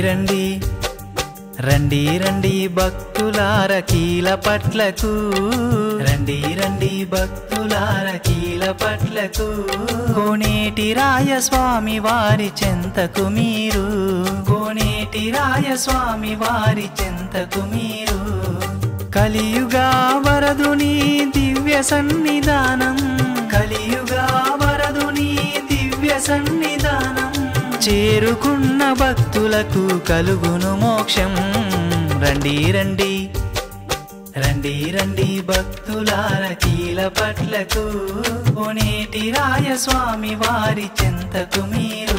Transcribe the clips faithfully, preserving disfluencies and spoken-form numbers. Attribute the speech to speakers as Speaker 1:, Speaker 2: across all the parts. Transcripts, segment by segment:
Speaker 1: రండి రండి రండి భక్తులార కీలపట్లకు రండి రండి భక్తులార కీలపట్లకు కోనేటి రాయ స్వామి వారి చెంతకు మీరు కోనేటి రాయ స్వామి వారి చెంతకు మీరు కలియుగా వరదుని దివ్య సన్నిధానం కలియుగా వరదుని దివ్య సన్నిధానం చేరుకున్న భక్తులకు కలుగును మోక్షం రండి రండి రండి రండి భక్తులార కీలపట్లకు కోనేటి రాయ స్వామి వారి చెంతకు మీరు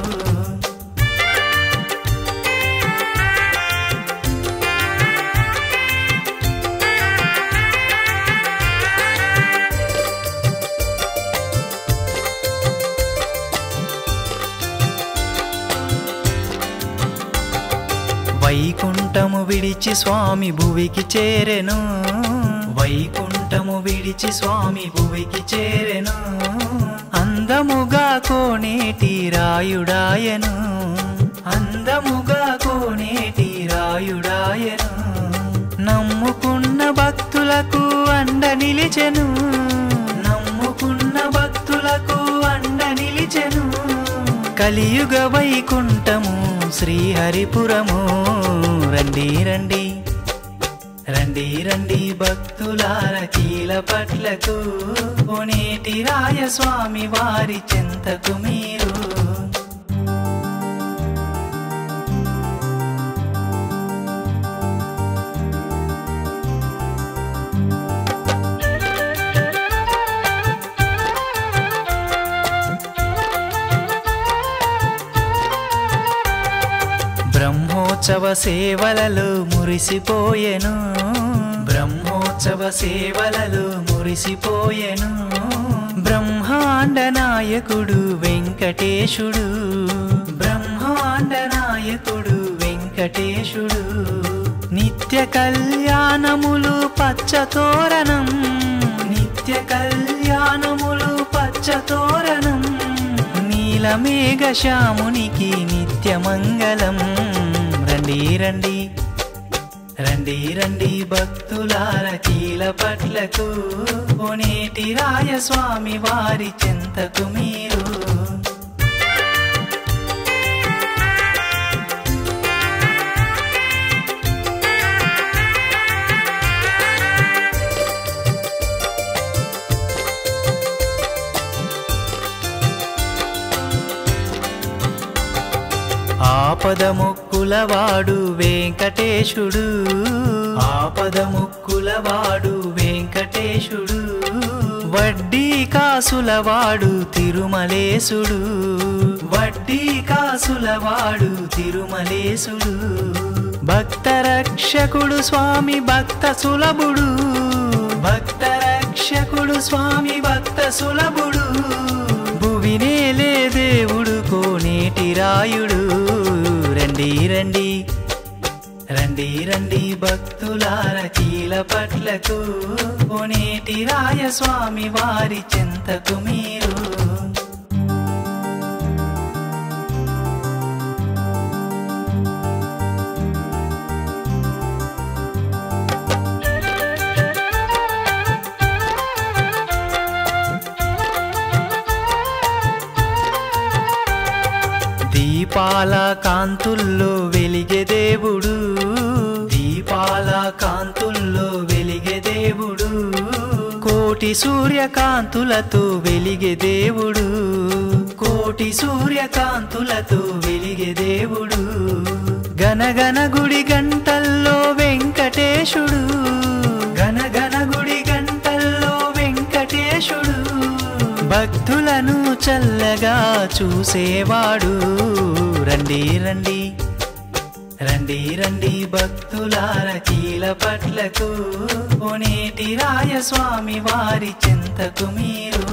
Speaker 1: వైకుంఠము విడిచి స్వామి భువికి చేరెను వైకుంఠము విడిచి స్వామి భువికి చేరెను అందముగా కోనేటి రాయుడాయను అందముగా కోనేటి రాయుడాయను నమ్ముకున్న భక్తులకు అండ నిలిచెను నమ్ముకున్న భక్తులకు అండ నిలిచెను కలియుగ వైకుంఠము శ్రీహరిపురము రండి రండి రండి రండి భక్తులార కీలపట్లకు కోనేటి రాయ స్వామి వారి చెంతకు మీరు బ్రహ్మోత్సవ సేవలలో మురిసిపోయెను బ్రహ్మోత్సవ సేవలలో మురిసిపోయెను బ్రహ్మాండ నాయకుడు వెంకటేశుడు బ్రహ్మాండ నాయకుడు వెంకటేశుడు నిత్య కళ్యాణములు పచ్చతోరణం నిత్య కళ్యాణములు పచ్చతోరణం నీలమేఘ శ్యామునికి నిత్యమంగళం రండి రండి రండి రండి భక్తులార కీలపట్లకు కోనేటి రాయ స్వామి వారి చెంతకు మీరు ఆపద ముక్కులవాడు వెంకటేశుడు ఆపద ముక్కులవాడు వెంకటేశుడు వడ్డీ కాసులవాడు తిరుమలేశుడు వడ్డీ కాసులవాడు తిరుమలేశుడు భక్త రక్షకుడు స్వామి భక్త సులభుడు భక్త రక్షకుడు స్వామి భక్త సులభుడు భువినేలే దేవుడు కోనేటి రాయుడు రండి రండి రండి రండి భక్తులార కీలపట్లకు కోనేటి రాయ స్వామి వారి చెంతకు మీరు దీపాల కాంతుల్లో వెలిగే దేవుడు దీపాల కాంతుల్లో వెలిగే దేవుడు కోటి సూర్యకాంతులతో వెలిగే దేవుడు కోటి సూర్యకాంతులతో వెలిగే దేవుడు గనగన గుడి గంటల్లో వెంకటేశుడు గనగన గుడి గంటల్లో వెంకటేశుడు భక్తులను చల్లగా చూసేవాడు రండి రండి రండి రండి భక్తులార కీలపట్లకు కోనేటి రాయ స్వామి వారి చెంతకు మీరు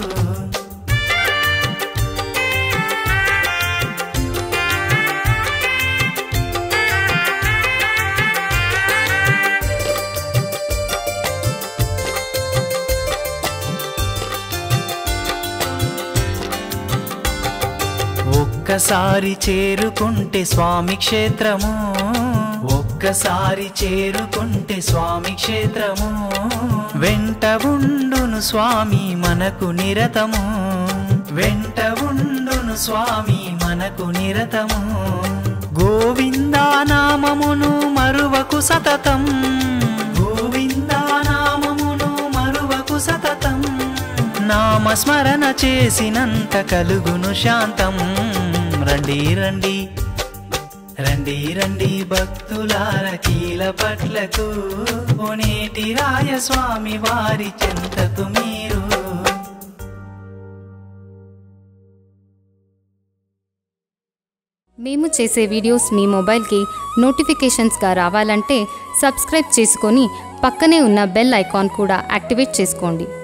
Speaker 1: ఒక్కసారి చేరుకుంటే స్వామి క్షేత్రము, ఒక్కసారి చేరుకుంటే స్వామి క్షేత్రము, వెంట ఉండును స్వామి మనకు నిరతము, వెంట ఉండును స్వామి మనకు నిరతము. గోవిందా నామమును మరువకు సతతం, గోవిందా నామమును మరువకు సతతం, నామస్మరణ చేసినంత కలుగును శాంతం. రండి రండి రండి రండి భక్తులార కీలపట్లకు, కోనేటి రాయ స్వామి వారి చెంతకు మీరు.
Speaker 2: మేము చేసే వీడియోస్ మీ మొబైల్కి నోటిఫికేషన్స్గా రావాలంటే సబ్స్క్రైబ్ చేసుకొని పక్కనే ఉన్న బెల్ ఐకాన్ కూడా యాక్టివేట్ చేసుకోండి.